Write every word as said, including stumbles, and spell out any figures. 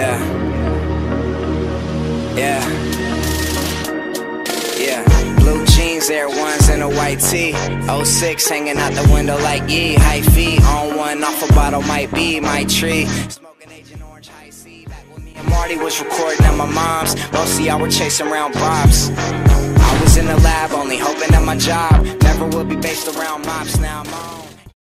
Yeah. Yeah. Yeah. Blue jeans, Air Ones, and a white tee. oh six hanging out the window like yee. High feet on one, off a bottle might be my tree. Smoking Agent Orange High C. Back when me and Marty was recording at my mom's. Most of y'all were chasing around props. I was in the lab only hoping that my job never would be based around mops. Now I'm on.